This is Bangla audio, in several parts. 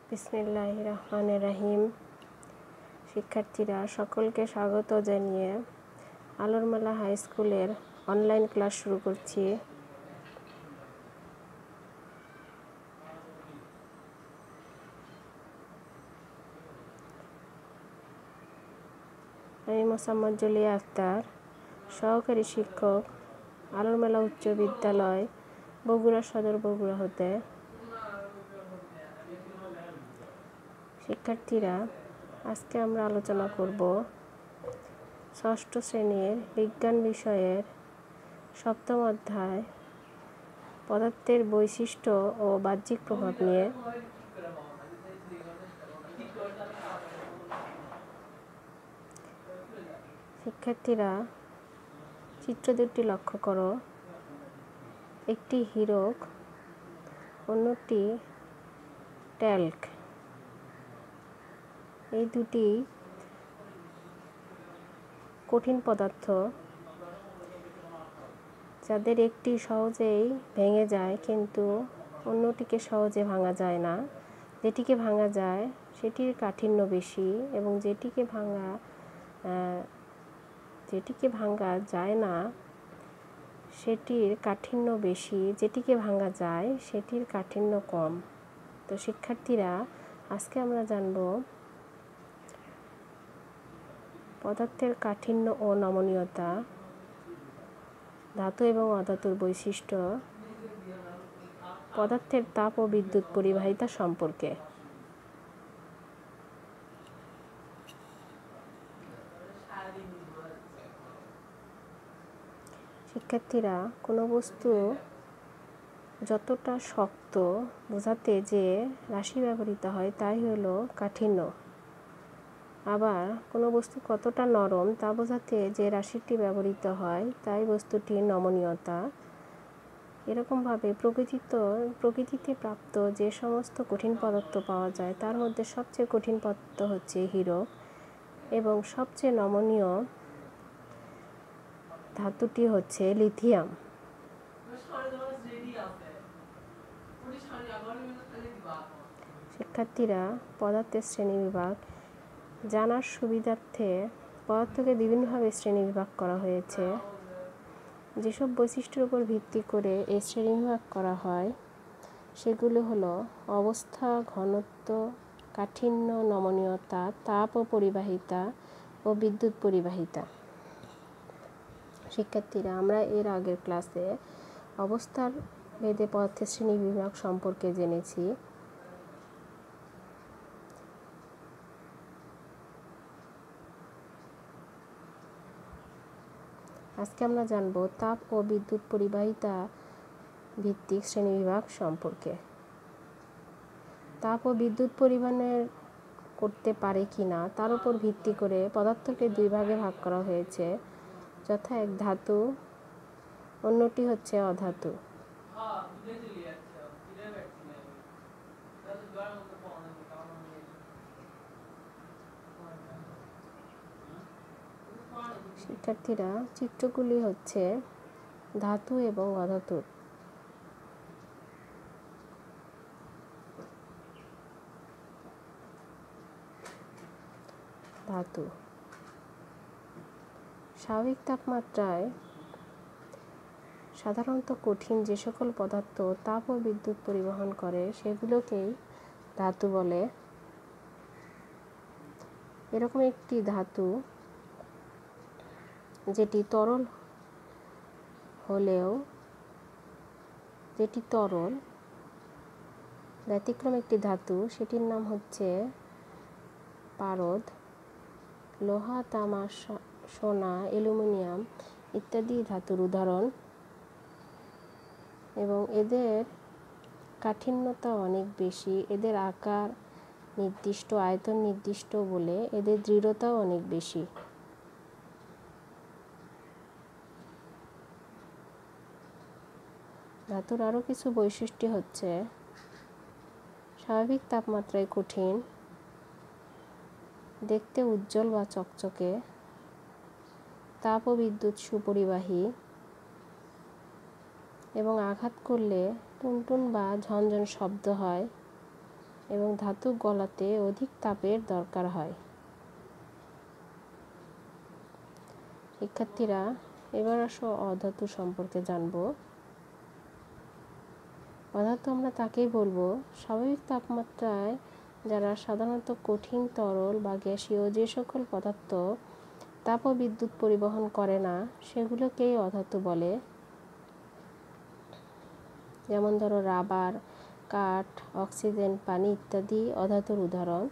বিসমিল্লাহির রহমানির রহিম। শিক্ষার্থীরা সকলকে স্বাগত জানিয়ে আলোর মেলা হাই স্কুলের অনলাইন ক্লাস শুরু করছি। আমি মোসাম্মদ জলিয়া আক্তার, সহকারী শিক্ষক, আলোর মেলা উচ্চ বিদ্যালয়, বগুড়া সদর, বগুড়া হতে। শিক্ষার্থীরা, আজকে আমরা আলোচনা করব ষষ্ঠ শ্রেণীর বিজ্ঞান বিষয়ের সপ্তম অধ্যায় পদার্থের বৈশিষ্ট্য ও বাহ্যিক প্রভাব নিয়ে। শিক্ষার্থীরা, চিত্র দুটি লক্ষ্য করো। একটি হীরক, অন্যটি ট্যাল্ক। এই দুটি কঠিন পদার্থ, যাদের একটি সহজেই ভেঙে যায় কিন্তু অন্যটিকে সহজে ভাঙা যায় না। যেটিকে ভাঙা যায় সেটির কাঠিন্য বেশি এবং যেটিকে ভাঙা যায় না সেটির কাঠিন্য বেশি, যেটিকে ভাঙা যায় সেটির কাঠিন্য কম। তো শিক্ষার্থীরা, আজকে আমরা জানব পদার্থের কাঠিন্য ও নমনীয়তা, ধাতু এবং অধাতুর বৈশিষ্ট্য, পদার্থের তাপ ও বিদ্যুৎ পরিবাহিতা সম্পর্কে। শিক্ষার্থীরা, কোনো বস্তু যতটা শক্ত বোঝাতে যে রাশি ব্যবহৃত হয় তাই হলো কাঠিন্য, আবার কোনো বস্তু কতটা নরম তা বোঝাতে যে রাশিটি ব্যবহৃত হয় তাই বস্তুটির নমনীয়তা। এরকমভাবে প্রকৃতিতে প্রাপ্ত যে সমস্ত কঠিন পদার্থ পাওয়া যায় তার মধ্যে সবচেয়ে কঠিন পদার্থ হচ্ছে হীরক এবং সবচেয়ে নমনীয় ধাতুটি হচ্ছে লিথিয়াম। শিক্ষার্থীরা, পদার্থের শ্রেণীবিভাগ জানার সুবিধার্থে পদার্থকে বিভিন্নভাবে শ্রেণীবিভাগ করা হয়েছে। যেসব বৈশিষ্ট্যের উপর ভিত্তি করে এই শ্রেণীবিভাগ করা হয় সেগুলো হলো অবস্থা, ঘনত্ব, কাঠিন্য, নমনীয়তা, তাপ ও পরিবাহিতা ও বিদ্যুৎ পরিবাহিতা। শিক্ষার্থীরা, আমরা এর আগের ক্লাসে অবস্থার ভেদে পদার্থের শ্রেণীবিভাগ সম্পর্কে জেনেছি। আজকে আমরা জানব তাপ ও বিদ্যুৎ পরিবাহিতা ভিত্তিক শ্রেণীবিভাগ সম্পর্কে। তাপ ও বিদ্যুৎ পরিবহনের করতে পারে কিনা তার উপর ভিত্তি করে পদার্থকে দুই ভাগে ভাগ করা হয়েছে, যথা এক ধাতু, অন্যটি হচ্ছে অধাতু। শিক্ষার্থীরা, চিত্রগুলি হচ্ছে ধাতু এবং অধাতুর। ধাতু স্বাভাবিক তাপমাত্রায় সাধারণত কঠিন যে সকল পদার্থ তাপ ও বিদ্যুৎ পরিবহন করে সেগুলোকেই ধাতু বলে। এরকম একটি ধাতু যেটি তরল ব্যতিক্রম একটি ধাতু, সেটির নাম হচ্ছে পারদ। লোহা, তামা, সোনা, অ্যালুমিনিয়াম ইত্যাদি ধাতুর উদাহরণ এবং এদের কাঠিন্যতা অনেক বেশি। এদের আকার নির্দিষ্ট, আয়তন নির্দিষ্ট বলে এদের দৃঢ়তাও অনেক বেশি। ধাতুর আরও কিছু বৈশিষ্ট্য হচ্ছে স্বাভাবিক তাপমাত্রায় কঠিন, দেখতে উজ্জ্বল বা চকচকে, তাপ ও বিদ্যুৎ সুপরিবাহী এবং আঘাত করলে টুনটুন বা ঝনঝন শব্দ হয়, এবং ধাতু গলাতে অধিক তাপের দরকার হয়। শিক্ষার্থীরা, এবার আসো অধাতু সম্পর্কে জানব। অধাতু আমরা তাকেই বলবো স্বাভাবিক তাপমাত্রায় যারা সাধারণত কঠিন, তরল বা গ্যাসীয় যে সকল পদার্থ তাপ ও বিদ্যুৎ পরিবহন করে না সেগুলোকেই অধাতু বলে। যেমন ধরো রাবার, কাঠ, অক্সিজেন, পানি ইত্যাদি অধাতুর উদাহরণ।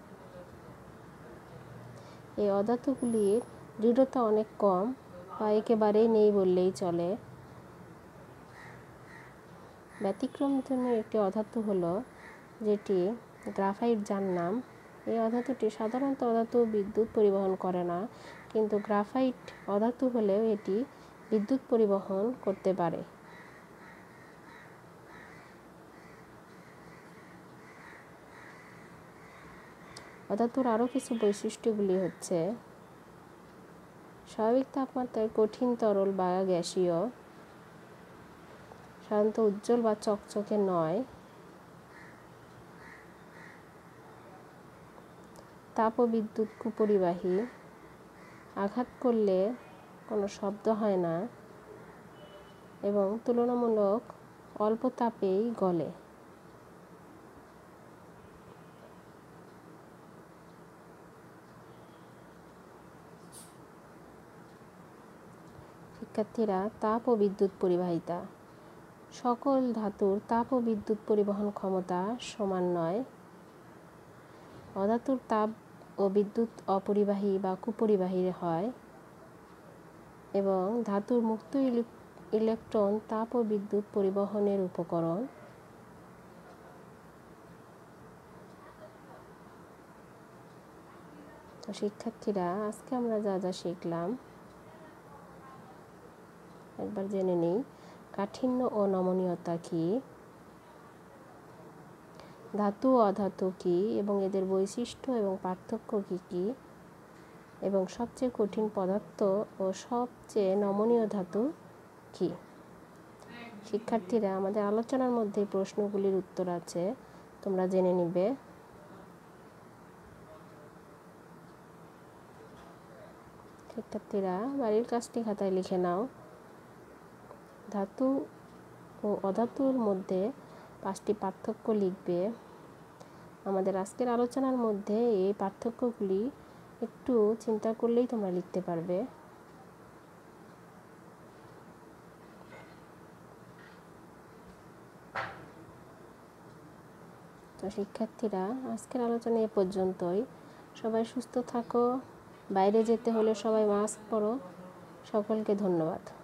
এই অধাতুগুলির দৃঢ়তা অনেক কম বা একেবারেই নেই বললেই চলে। ব্যতিক্রমধর্মী একটি অধাতু হলো যেটি গ্রাফাইট, যার নাম। এই অধাতুটি সাধারণত অধাতু বিদ্যুৎ পরিবহন করে না, কিন্তু গ্রাফাইট অধাতু হলেও এটি বিদ্যুৎ পরিবহন করতে পারে। অধাতুর আরও কিছু বৈশিষ্ট্যগুলি হচ্ছে: স্বাভাবিক তাপমাত্রায় কঠিন, তরল বা গ্যাসীয়, সাধারণত উজ্জ্বল বা চকচকে নয়, তাপ ও বিদ্যুৎ কুপরিবাহী, আঘাত করলে কোনো শব্দ হয় না এবং তুলনামূলক অল্প তাপেই গলে। শিক্ষার্থীরা, তাপ ও বিদ্যুৎ পরিবাহিতা। সকল ধাতুর তাপ ও বিদ্যুৎ পরিবহন ক্ষমতা সমান নয়। অধাতুর তাপ ও বিদ্যুৎ অপরিবাহী বা কুপরিবাহী হয় এবং ধাতুর মুক্ত ইলেকট্রন তাপ ও বিদ্যুৎ পরিবহনের উপকরণ। তো শিক্ষার্থীরা, আজকে আমরা যা যা শিখলাম একবার জেনে নিই। কাঠিন্য ও নমনীয়তা কী, ধাতু ও অধাতু কী এবং এদের বৈশিষ্ট্য এবং পার্থক্য কী কী, এবং সবচেয়ে কঠিন পদার্থ ও সবচেয়ে নমনীয় ধাতু কী। শিক্ষার্থীরা, আমাদের আলোচনার মধ্যে প্রশ্নগুলির উত্তর আছে, তোমরা জেনে নিবে। শিক্ষার্থীরা, বাড়ির কাজটি খাতায় লিখে নাও। ধাতু ও অধাতুর মধ্যে 5টি পার্থক্য লিখবে। আমাদের আজকের আলোচনার মধ্যে এই পার্থক্যগুলি একটু চিন্তা করলেই তোমরা লিখতে পারবে। তো শিক্ষার্থীরা, আজকের আলোচনা এ পর্যন্তই। সবাই সুস্থ থাকো। বাইরে যেতে হলে সবাই মাস্ক পরো। সকলকে ধন্যবাদ।